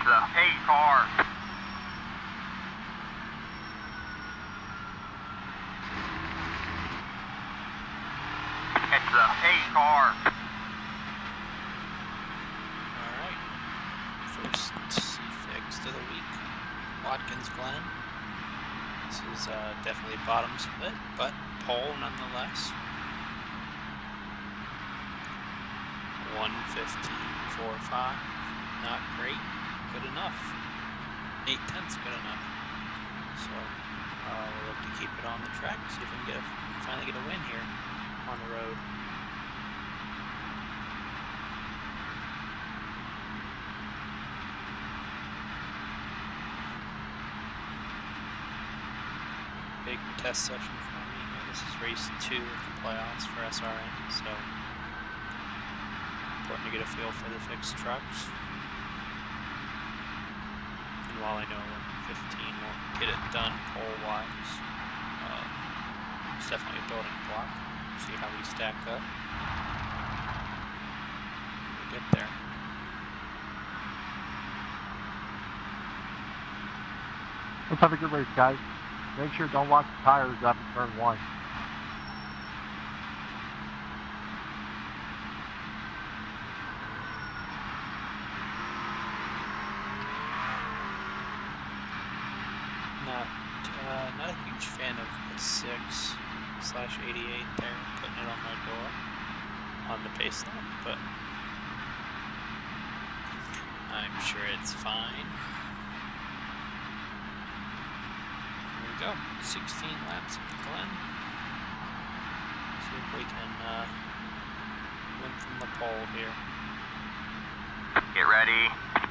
the pace car. It's the pace car. Alright. First C-Fix of the week. Watkins Glen. This is definitely bottom split, but pole nonetheless. 1:15.45. Not great. Good enough. 8/10's good enough. So we'll look to keep it on the track. See if we can finally get a win here on the road. Big test session for me. This is race 2 of the playoffs for SRM, so important to get a feel for the fixed trucks. And while I know 15 won't get it done pole-wise, it's definitely a building block. See how we stack up. We'll get there. Let's have a good race, guys. Make sure don't lock the tires up in turn 1. Not a huge fan of the 6/88 there, putting it on my door on the pace lap, but I'm sure it's fine. Here we go, 16 laps of the Glen. See if we can win from the pole here. Get ready.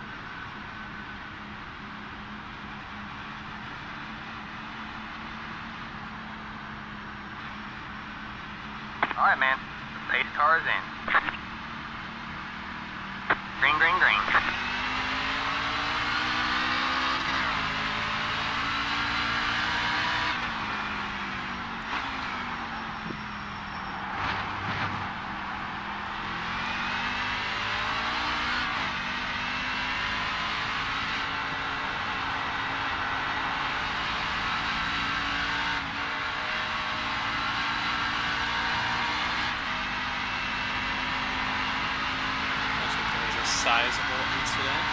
Alright, man. The pace car's in. Green, green, green. Sizable incident.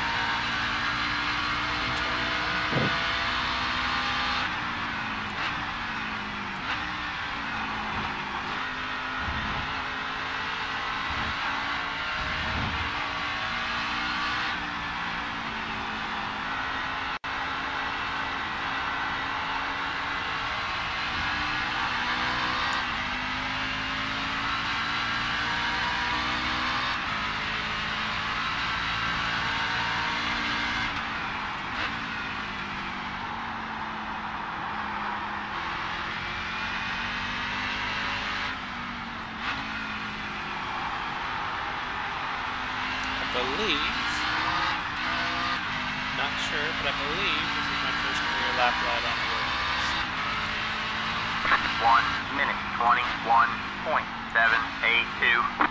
Not sure, but I believe this is my first career lap ride on the road. 1:21.782.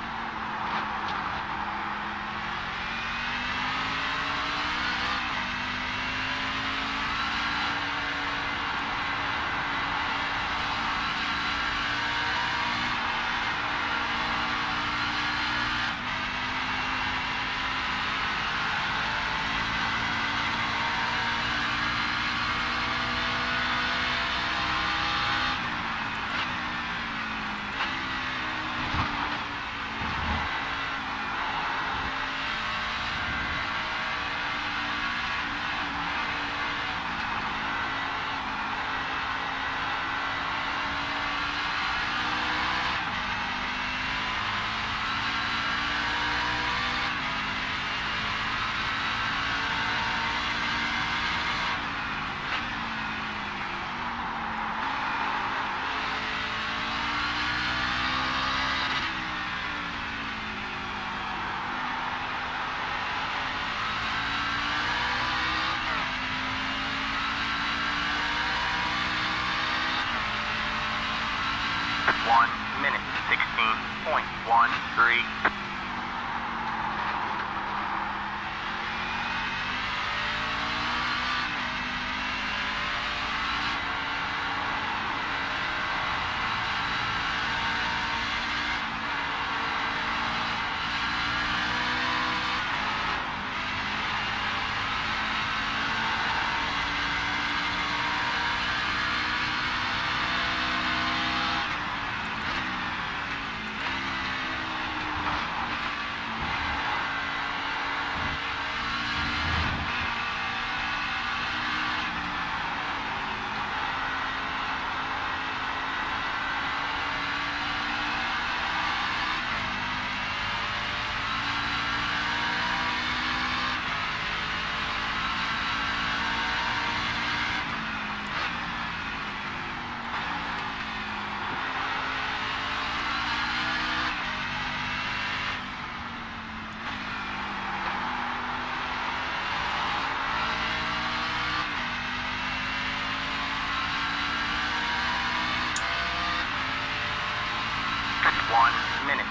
1 minute,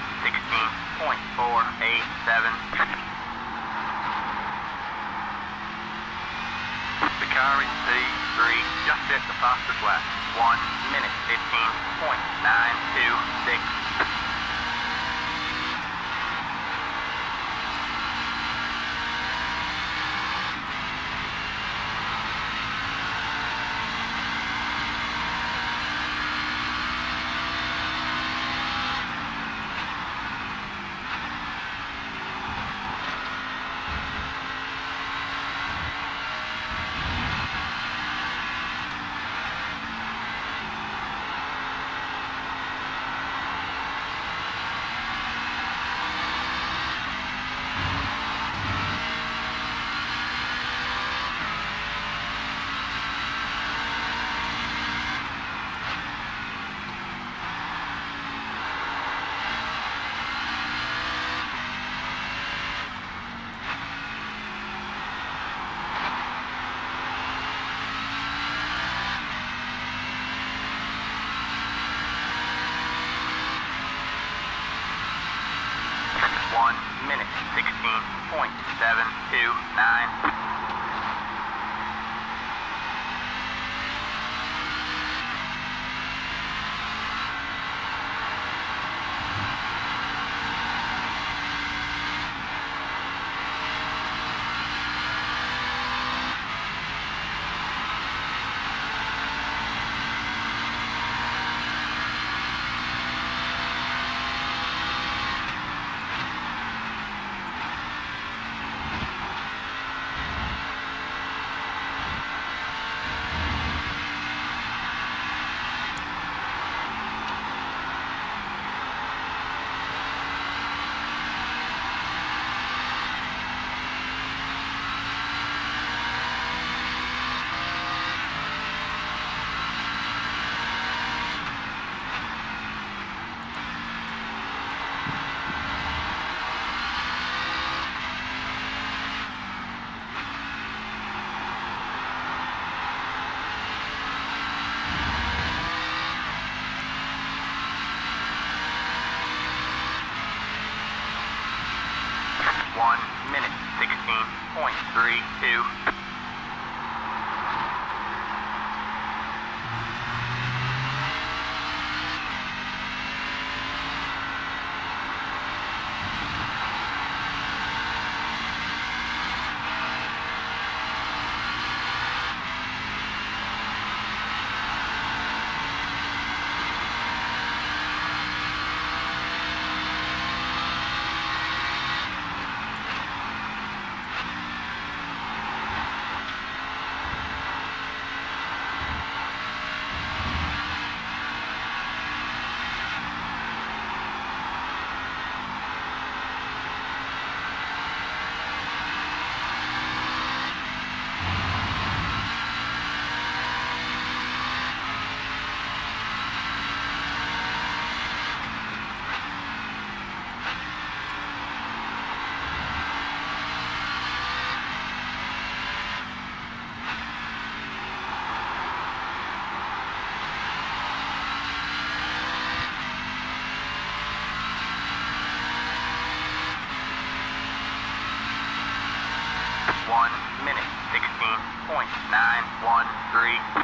16.487. The car in P3 just hit the fastest lap. 1 minute, 15.926. Minute 16.729. Minute 16.32. Minute 16.913.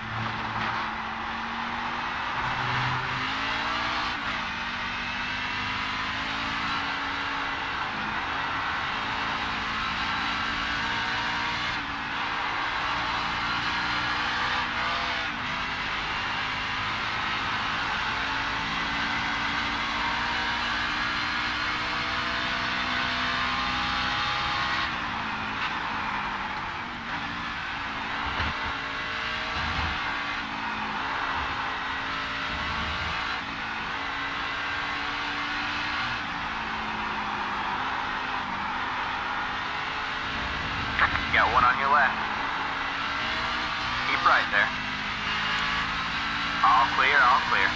Got one on your left. Keep right there. All clear, all clear.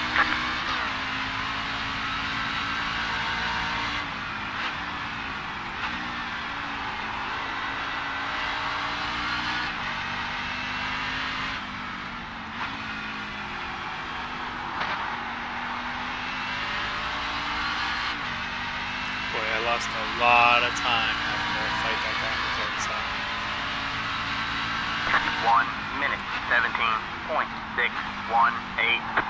lost a lot of time having to fight that guy on the third side. 1 minute, 17.618.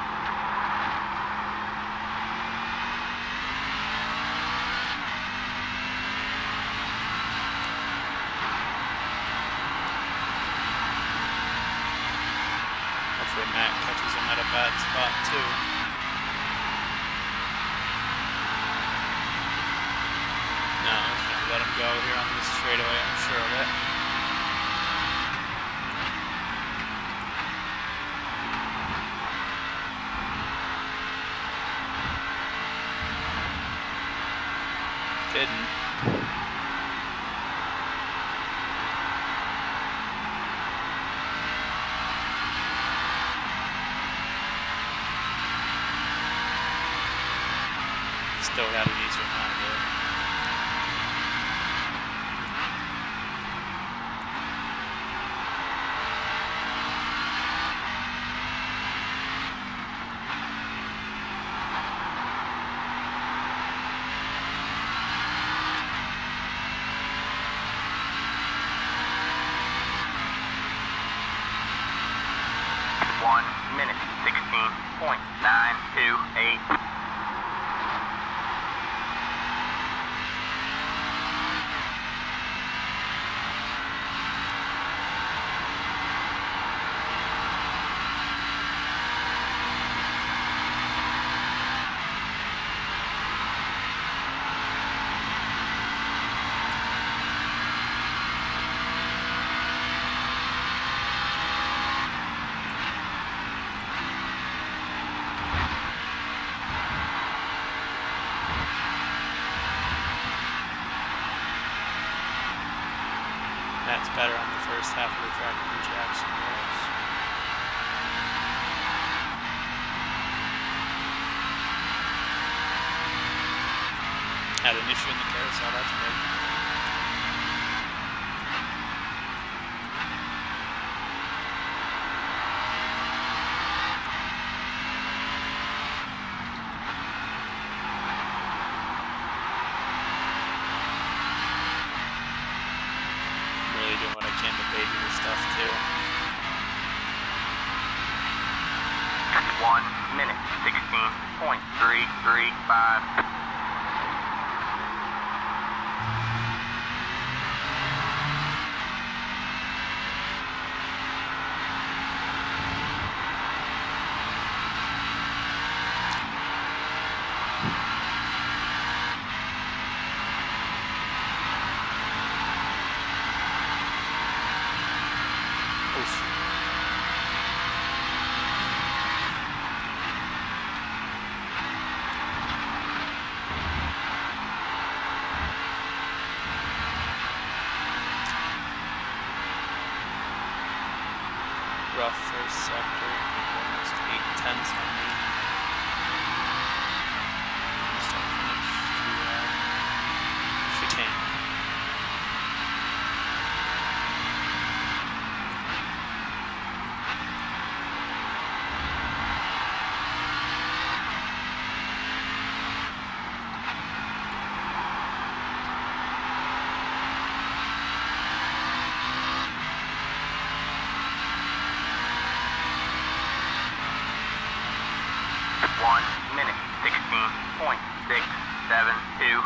Hopefully Matt catches him at a bad spot too. No, he's gonna let him go here on this straightaway, I'm sure of it. Didn't. Still got an easier time there. Minute, 16.928. That's better on the first half of the track than Jackson was. Had an issue in the carousel, that's big. Doing what I can to baby this stuff too. 1 minute, 16.335. Rough first sector, almost 8/10 on me. From start finish to chicane. Minute, 16.672.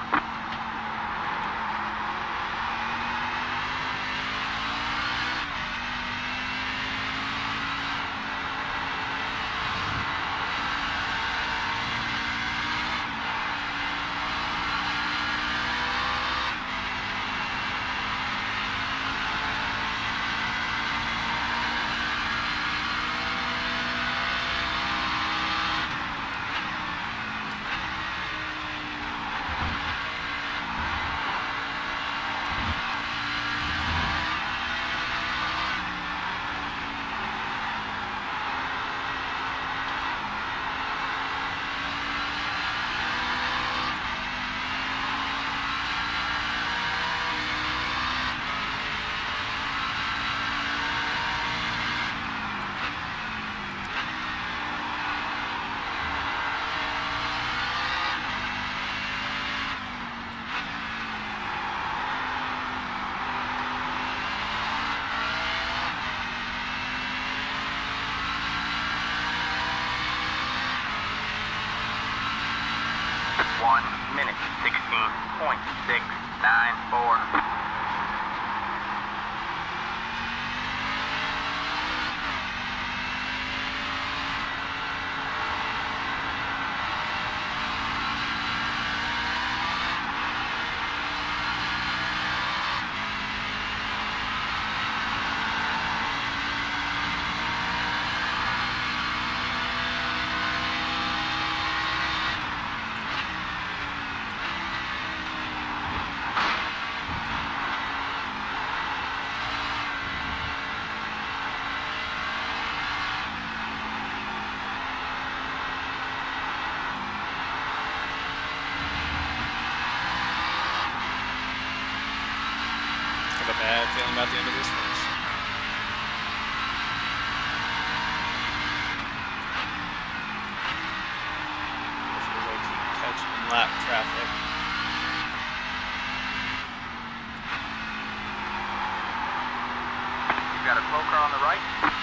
1 minute 16.694. Bad feeling about the end of this race. This is like keep catching lap traffic. You've got a slow car on the right.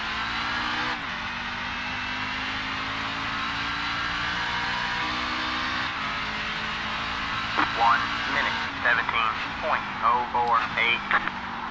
One minute 17.048.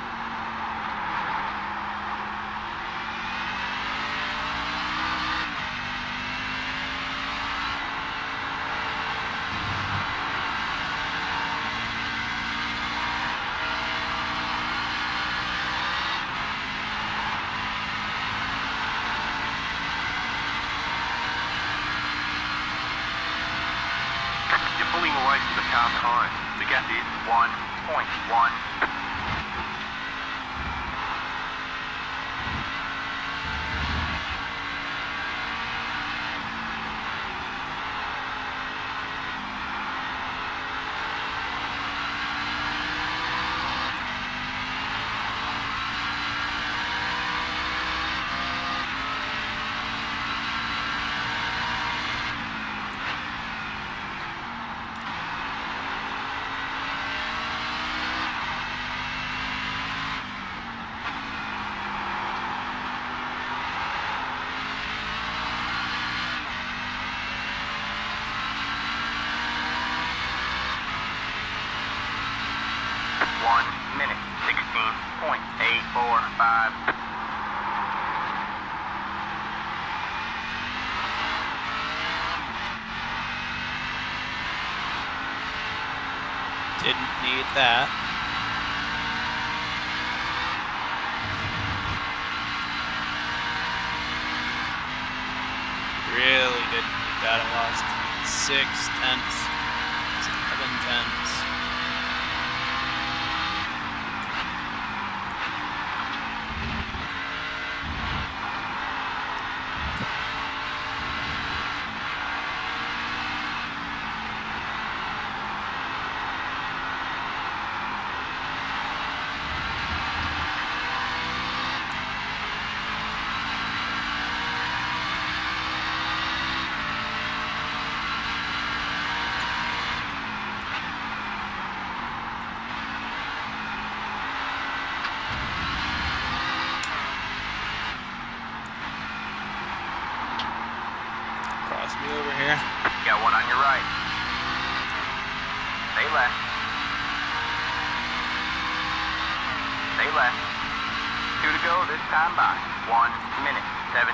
Pulling away from the car behind. The gap is 1.1. Minute 16.845. Didn't need that. Really didn't need that. I lost 6 tenths, 7 tenths. Cross me over here. Got one on your right. Stay left. Stay left. 2 to go this time by. 1 minute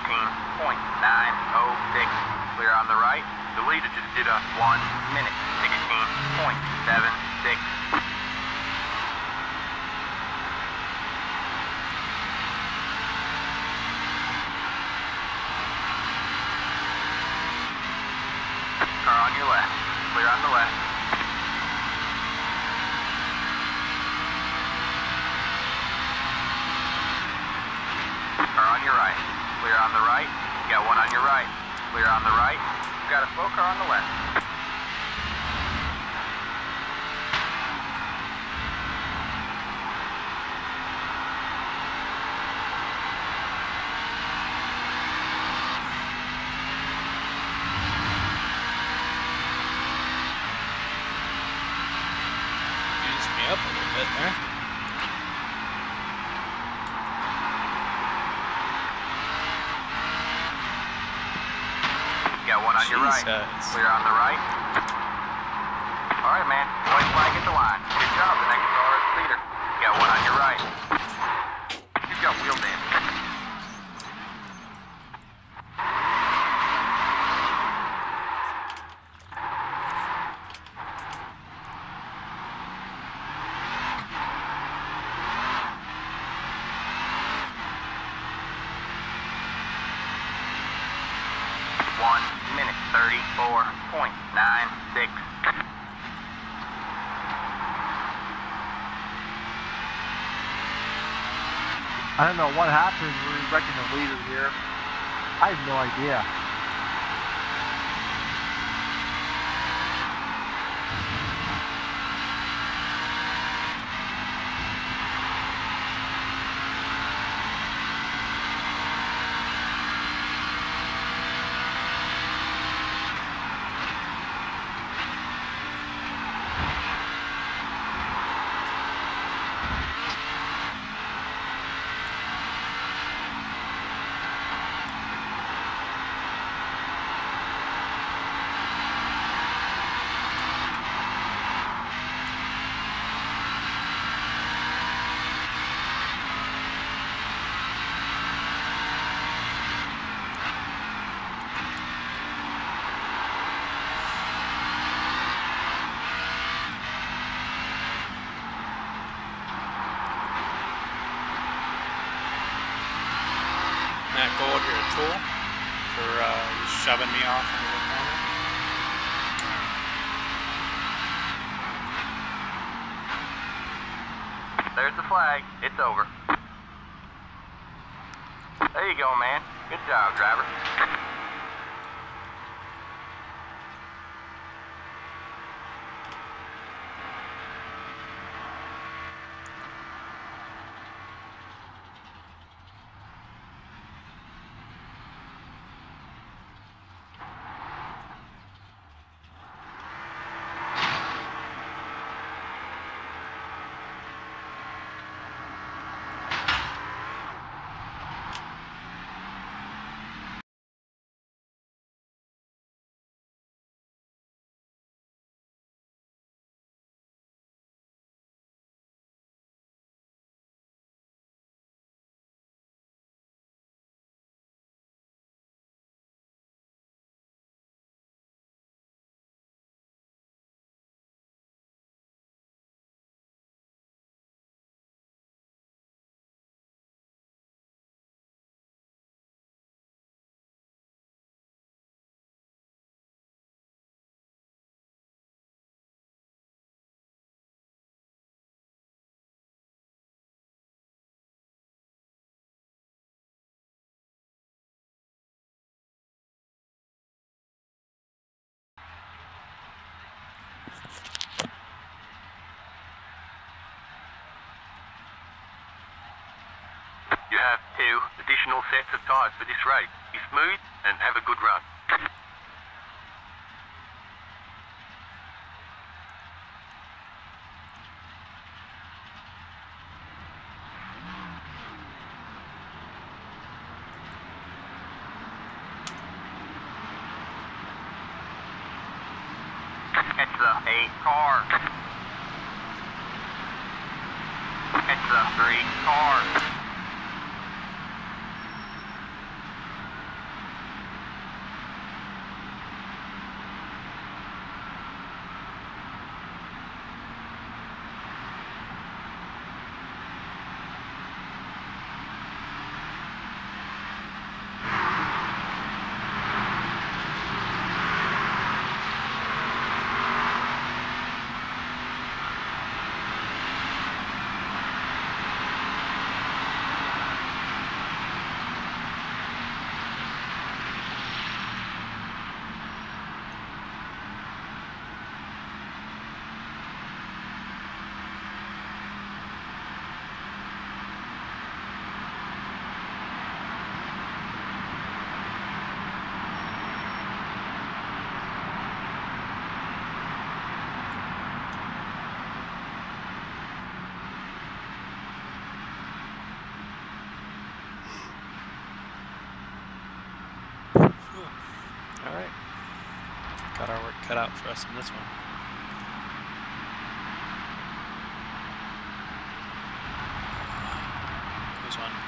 17.906. Clear on the right. The leader just did a 1 minute 16.76. Car on your left. Clear on the left. Car on your right. Clear on the right. Got one on your right. Clear on the right. Got a slow car on the left. Up a little bit there. Got one on your right. Jesus. Clear on the right. All right, man. White flag at the line. Good job. The next car is leader. You got one on your right. You've got wheel damage. Minute 34.96. I don't know what happened. We're wrecking the leader here. I have no idea. Matt Gold, you're a tool for shoving me off into the corner. There's the flag. It's over. There you go, man. Good job, driver. You have 2 additional sets of tyres for this race. Be smooth and have a good run. It's the 8 car. It's the 3 car. Alright. Got our work cut out for us in this one.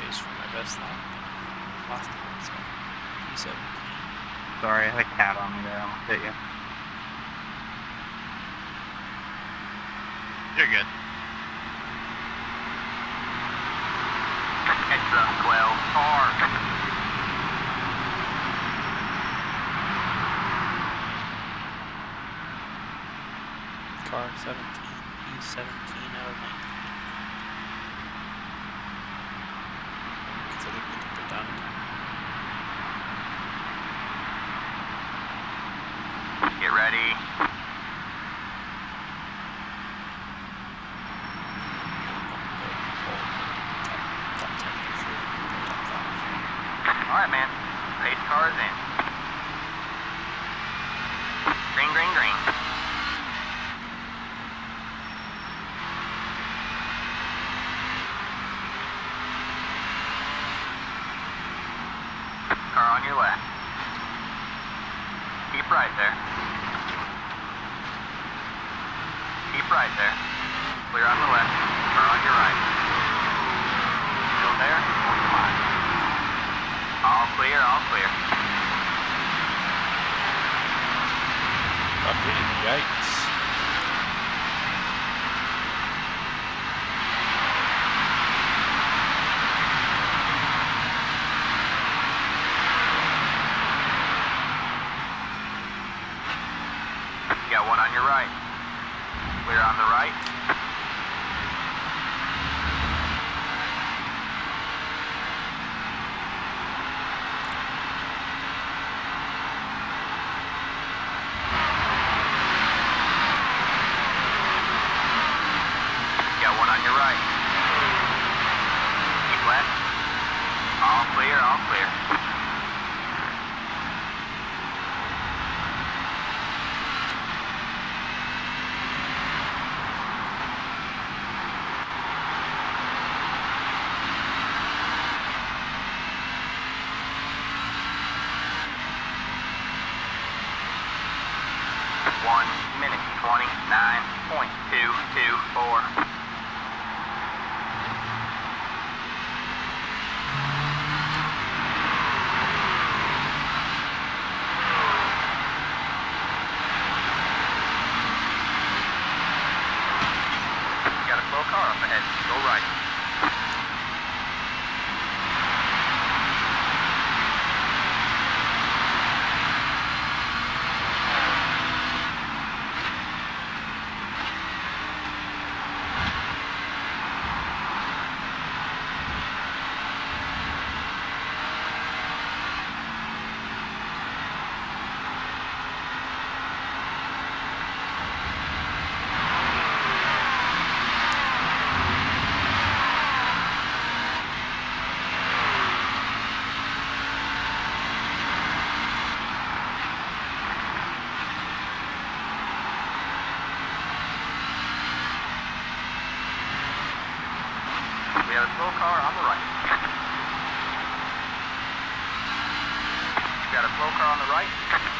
pace for my best lap. Last time, so P17. Sorry, I had a cat on me there. I almost hit you. You're good. It's a 12 car. Car 17, P17 out of 19. Considered done. Get ready. Top 10 for sure. Top 5. All right, man. Pace car is in. Green, green, green. Car on your left. Keep right there. Keep right there. Clear on the left. Car on your right. Still there? Come on. All clear, all clear. Fucking yikes. You got one on your right. Clear on the right. You got one on your right. Keep left. All clear, all clear. One minute, 29.224. Got a slow car up ahead. Go right. We have a slow car on the right. Got a slow car on the right.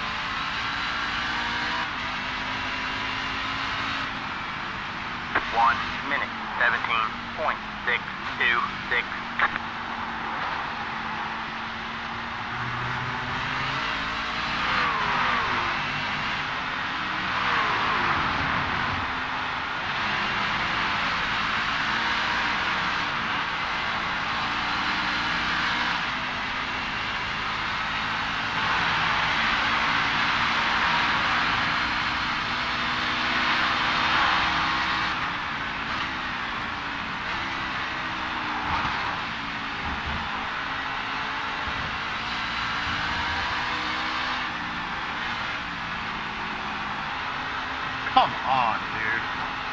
1 minute, 17.626. Come on, dude.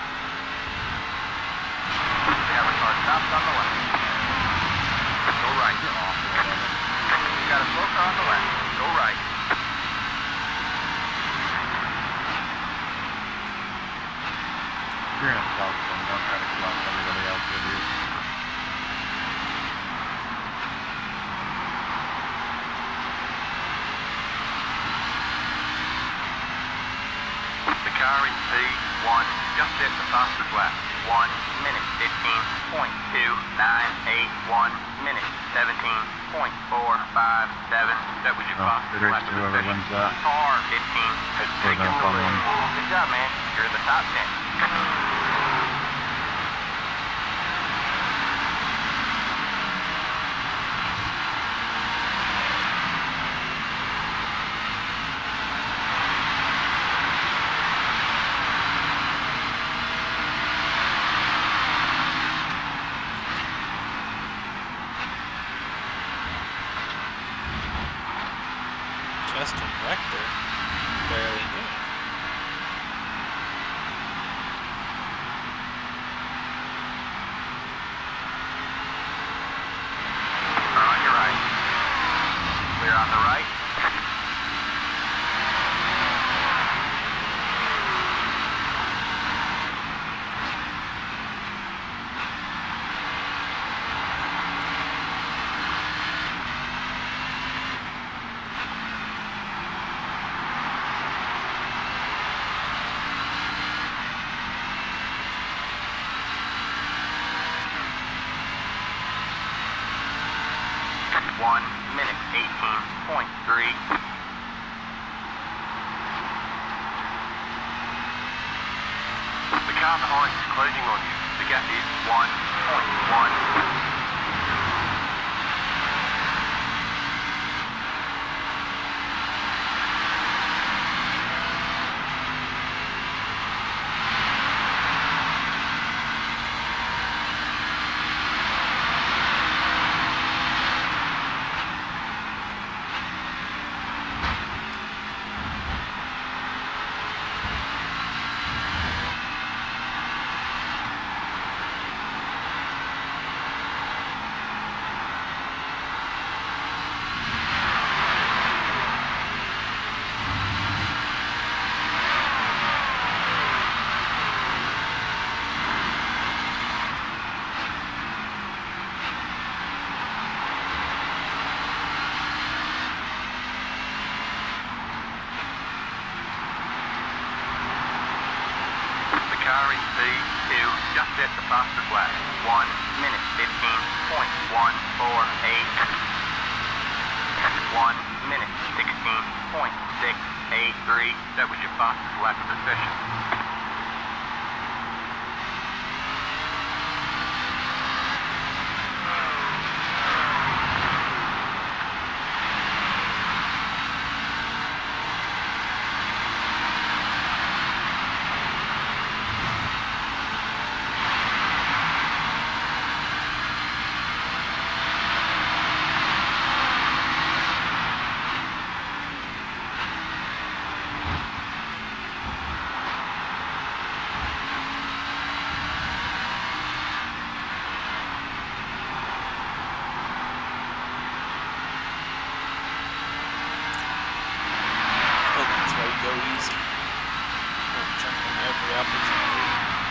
We have a car stopped on the left. Go right. You're awful. Got a slow car on the left. Go right. You're gonna stop them. Don't try to stop everybody else with you. The car in P1 just hit the fastest lap. 1 minute 15.298. 1 minute 17.457. That was your fastest lap of the whoever session. wins that. Car 15 has We're taken gonna the follow lead. him. Good job, man. You're in the top 10. Justin Rector barely knew it. Are on your right. Clear on the right. One minute 18.3. The car behind is closing on you. The gap is 1.1. Car in P2 just set the fastest lap. 1 minute 15.148. 1 minute 16.683. That was your fastest lap of the session. Go easy. Don't jump on every opportunity.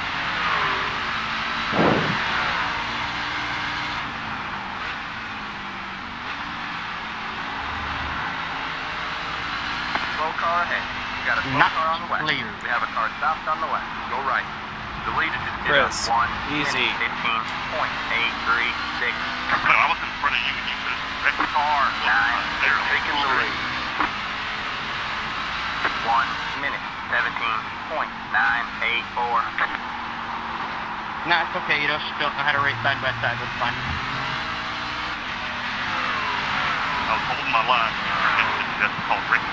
Slow car ahead. We got a slow Not car on the west. clear. We have a car stopped on the left. Go right. The leader just did Chris, 1 easy. minute 15.836. No, I was in front of you and you said that Car 9 there. is taking the lead. 1 minute 17.984. Nah, it's okay. You don't still know how to race side by side. That's fine. I was holding my line. That's called racing.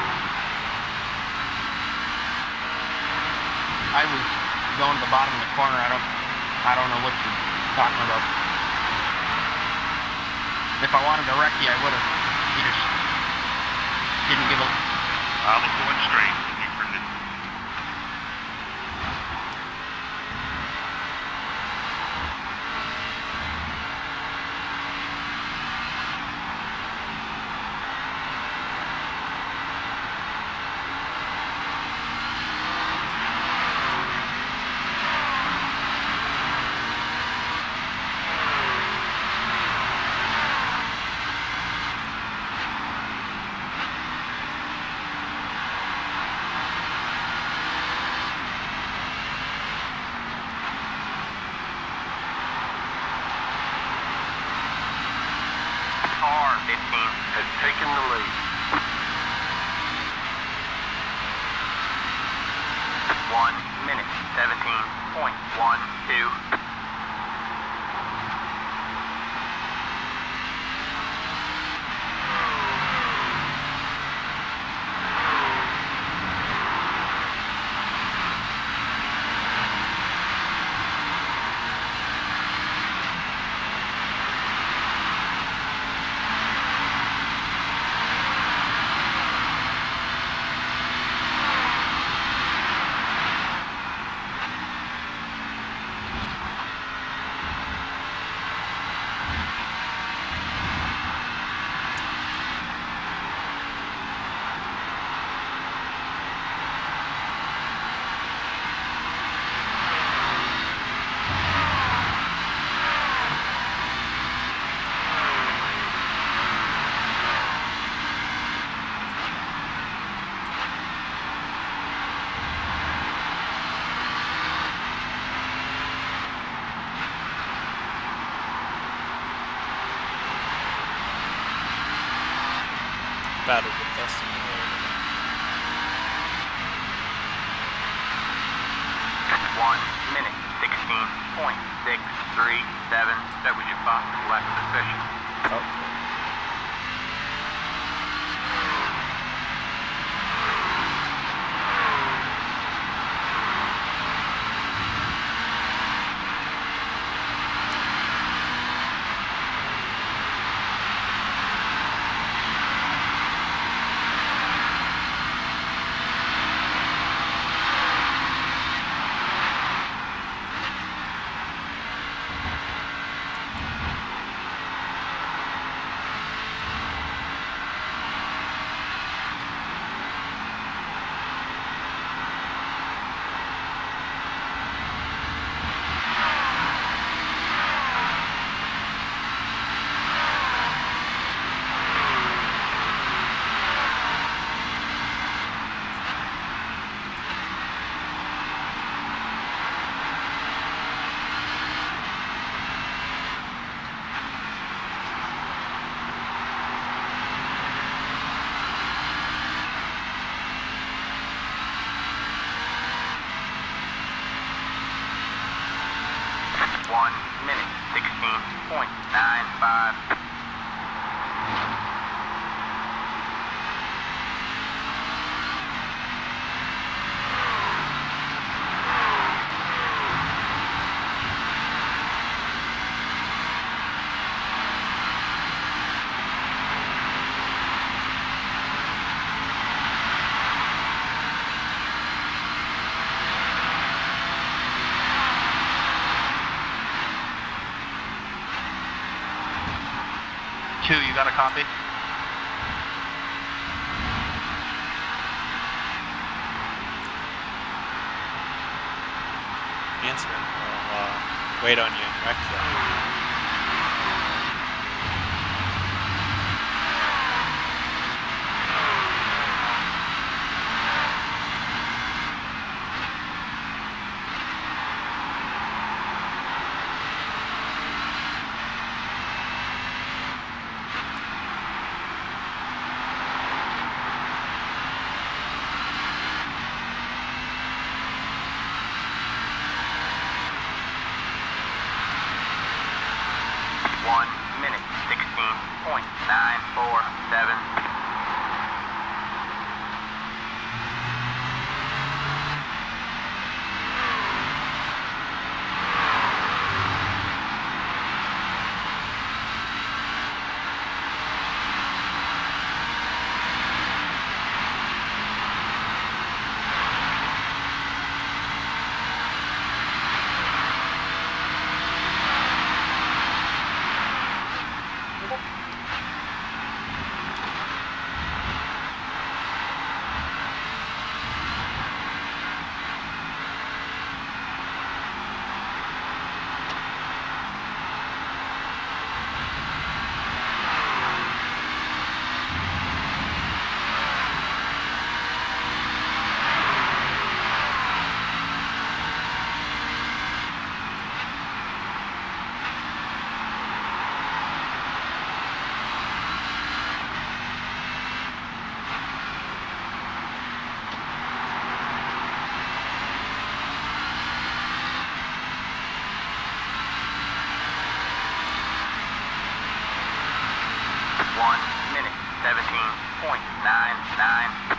I was going to the bottom of the corner. I don't know what you're talking about. If I wanted to wreck you, I would have. You just didn't give a. I was going straight. You turned it. car 15 has taken the lead. 1 minute, 17.12. Battle with Destiny. 1 minute, 16.637. That was your fastest lap of the session. Okay. Q, you got a copy? Answer. I'll wait on you and wreck you. 1 minute, 17.99.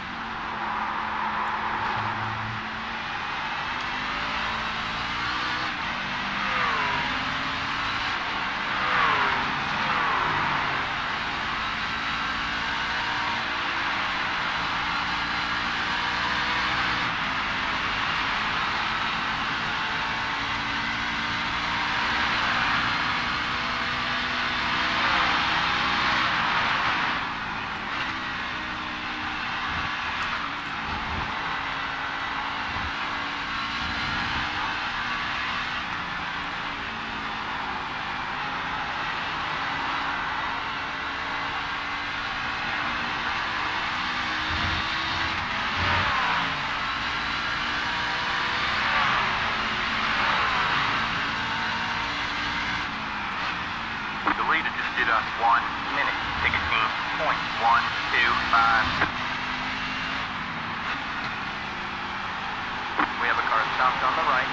Did us 1 minute, 16.125. We have a car stopped on the right.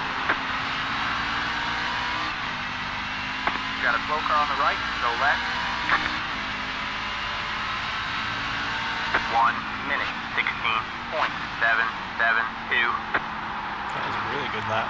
Got a slow car on the right, so left. 1 minute, 16.772. That was a really good lap.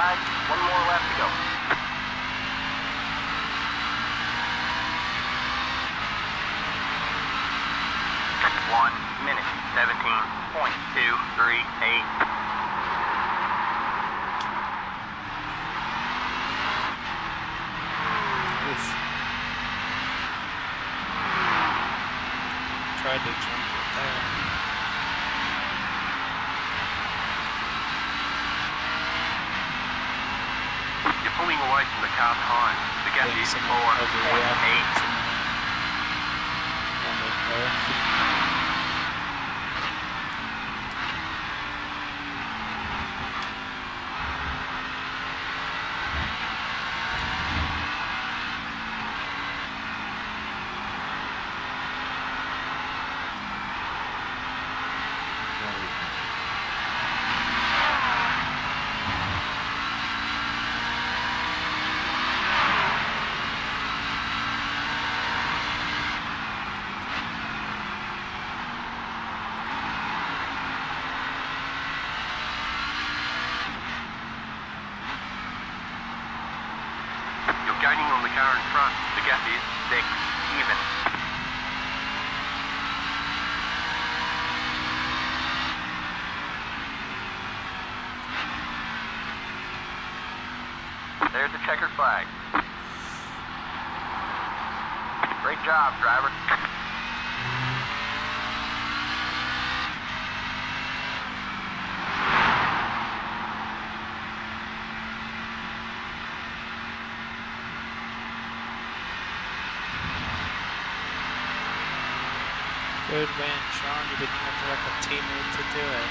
inside. One more lap to go. 1 minute, 17.238. Oof. Tried to jump it there. You're pulling away from the car behind. The gap is 4.8. Gaining on the car in front. The gap is 6 even. There's the checkered flag. Great job, driver. Good win, Sean. You didn't have to wreck a teammate to do it.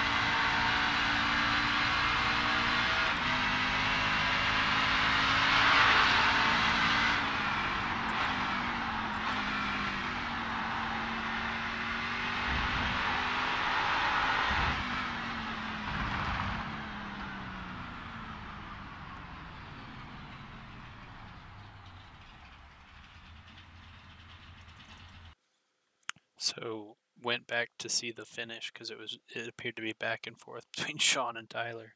So went back to see the finish because it appeared to be back and forth between Sean and Tyler.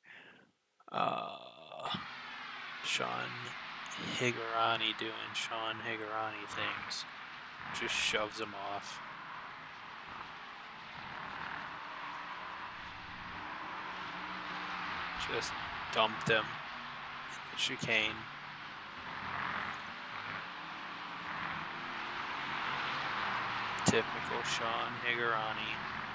Sean Higurani doing Sean Higurani things. Just shoves him off. Just dumped him in the chicane. Typical Sean Higurani.